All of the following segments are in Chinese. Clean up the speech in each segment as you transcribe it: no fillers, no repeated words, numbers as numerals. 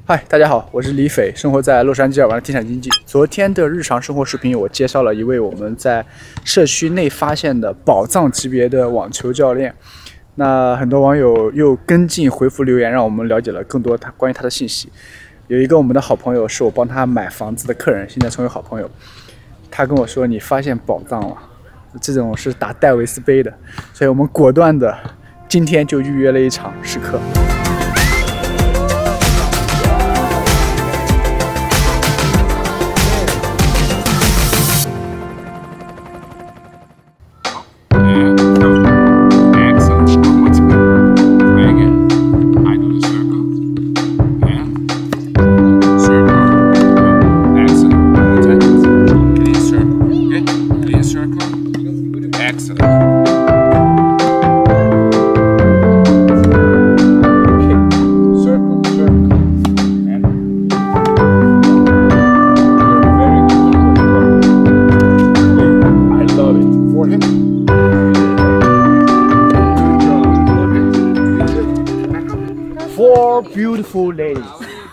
嗨，大家好，我是李斐，生活在洛杉矶尔湾的地产经纪。昨天的日常生活视频，我介绍了一位我们在社区内发现的宝藏级别的网球教练。那很多网友又跟进回复留言，让我们了解了更多关于他的信息。有一个我们的好朋友是我帮他买房子的客人，现在成为好朋友。他跟我说：“你发现宝藏了。”这种是打戴维斯杯的，所以我们果断的今天就预约了一场试课。Four beautiful ladies。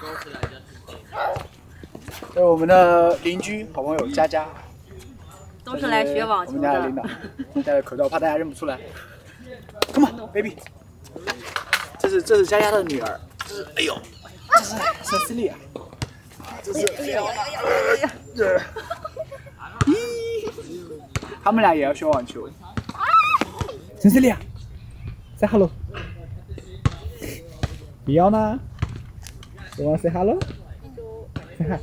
这是我们的邻居好朋友佳佳， 都是来学网球的。 我们家的领导戴着口罩，怕大家认不出来。Come on, baby。这是佳佳的女儿，这是哎呦，这是Cecilia，这是哎呦，他们俩也要学网球。Cecilia，say hello。你要呢 ？You want to say hello? Say hi.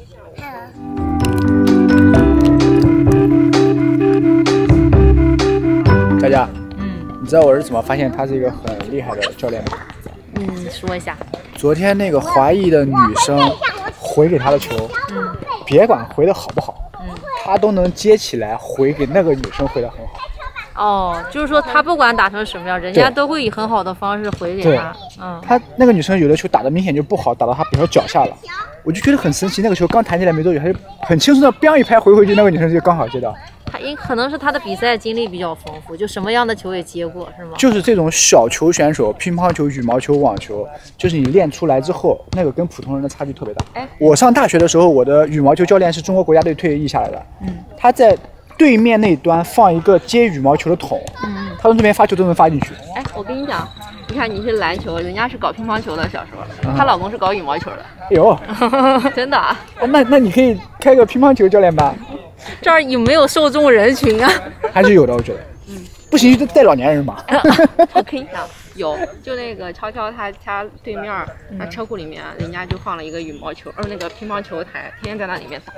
Hello. 佳佳，你知道我是怎么发现他是一个很厉害的教练吗？ 说一下。 昨天那个华裔的女生回给他的球，别管回的好不好，他都能接起来回给那个女生回的很好。 哦，就是说他不管打成什么样，人家都会以很好的方式回给他。 他那个女生有的球打的明显就不好，打到他比如说脚下了，我就觉得很神奇。那个球刚弹起来没多久，他就很轻松的 biang 一拍回去，那个女生就刚好接到。 他可能是他的比赛经历比较丰富，就什么样的球也接过，是吗？ 就是这种小球选手，乒乓球、羽毛球、网球，就是你练出来之后，那个跟普通人的差距特别大。我上大学的时候，我的羽毛球教练是中国国家队退役下来的，他在对面那端放一个接羽毛球的桶，他从这边发球都能发进去。 我跟你讲，你看你是篮球，人家是搞乒乓球的，小时候，她老公是搞羽毛球的。 哎呦， 真的啊？ 那你可以开个乒乓球教练班。 这儿有没有受众人群啊？ 还是有的，我觉得。不行就带老年人嘛。 我跟你讲，有，就那个悄悄他家对面，他车库里面，人家就放了一个羽毛球，那个乒乓球台，天天在那里面打。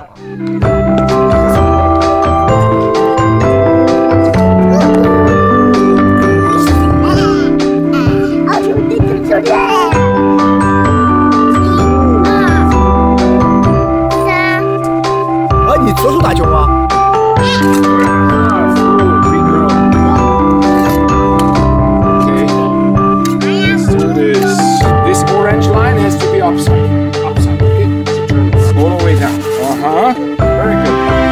你左手打球吗 ？This orange line has to be upside. Okay? All the way down. Very good.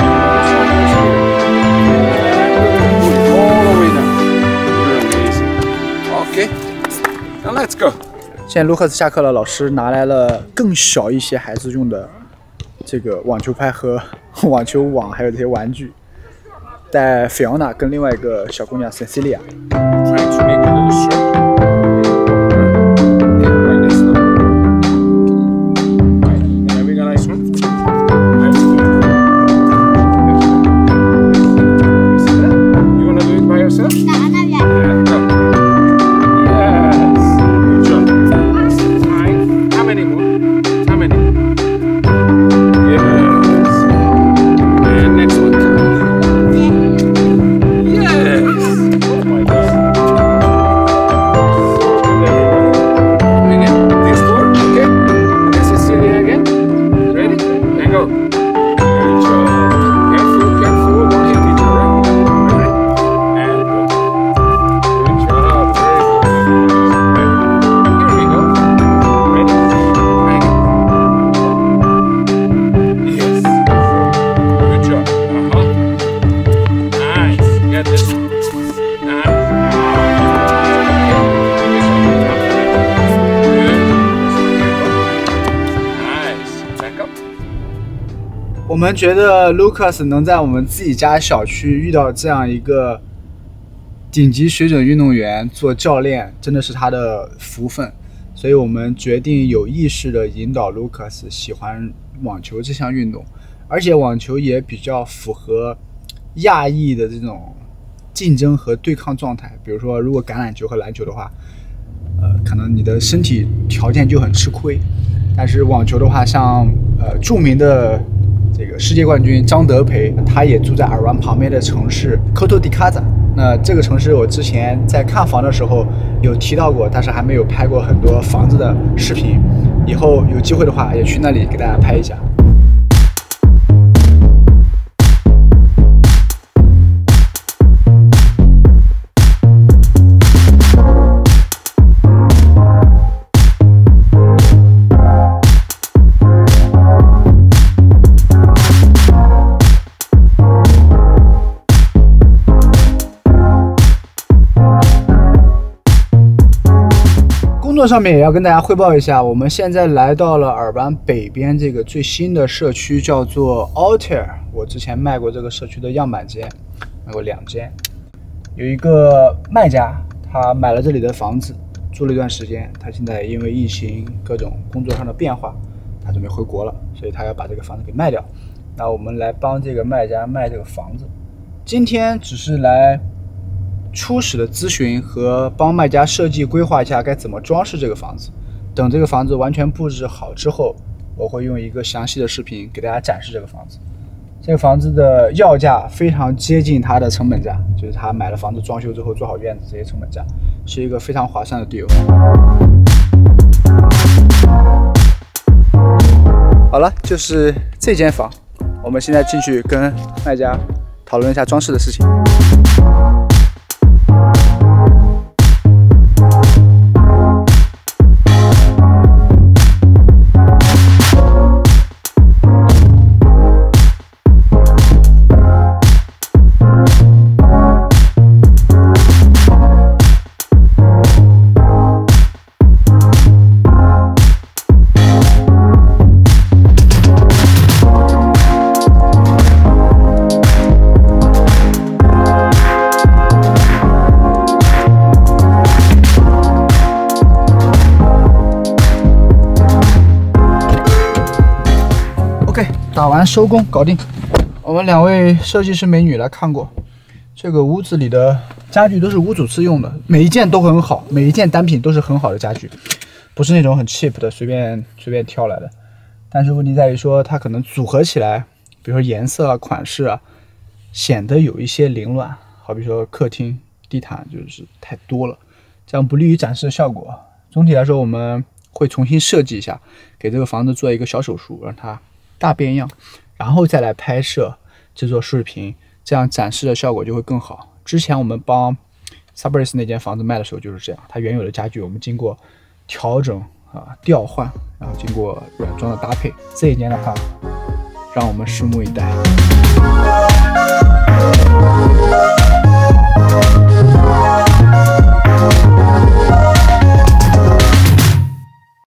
All the way down. You're amazing. Okay. Now let's go. 现在卢克斯下课了，老师拿来了更小一些孩子用的这个网球拍和网球网，还有这些玩具，带菲奥娜跟另外一个小姑娘 Cecilia。 我们觉得 Lucas 能在我们自己家小区遇到这样一个顶级水准运动员做教练，真的是他的福分。所以我们决定有意识的引导 Lucas 喜欢网球这项运动，而且网球也比较符合亚裔的这种竞争和对抗状态。比如说，如果橄榄球和篮球的话，可能你的身体条件就很吃亏。但是网球的话，像著名的这个世界冠军张德培，他也住在尔湾旁边的城市科托迪卡扎。那这个城市我之前在看房的时候有提到过，但是还没有拍过很多房子的视频。以后有机会的话，也去那里给大家拍一下。工作上面也要跟大家汇报一下，我们现在来到了尔湾北边这个最新的社区，叫做 Altair。我之前卖过这个社区的样板间，卖过2间。有一个卖家，他买了这里的房子，住了一段时间，他现在因为疫情各种工作上的变化，他准备回国了，所以他要把这个房子给卖掉。那我们来帮这个卖家卖这个房子。今天只是来初始的咨询和帮卖家设计规划一下该怎么装饰这个房子。等这个房子完全布置好之后，我会用一个详细的视频给大家展示这个房子。这个房子的要价非常接近它的成本价，就是他买了房子装修之后做好院子这些成本价，是一个非常划算的 deal。好了，就是这间房，我们现在进去跟卖家讨论一下装饰的事情。打完收工搞定。我们2位设计师美女来看过，这个屋子里的家具都是屋主次用的，每一件都很好，每一件单品都是很好的家具，不是那种很 cheap 的随便挑来的。但是问题在于说，它可能组合起来，比如说颜色啊、款式啊，显得有一些凌乱。好比说客厅地毯就是太多了，这样不利于展示的效果。总体来说，我们会重新设计一下，给这个房子做一个小手术，让它大变样，然后再来拍摄制作视频，这样展示的效果就会更好。之前我们帮 Sabris 那间房子卖的时候就是这样，它原有的家具我们经过调整调换，然后经过软装的搭配。这一间的话，让我们拭目以待。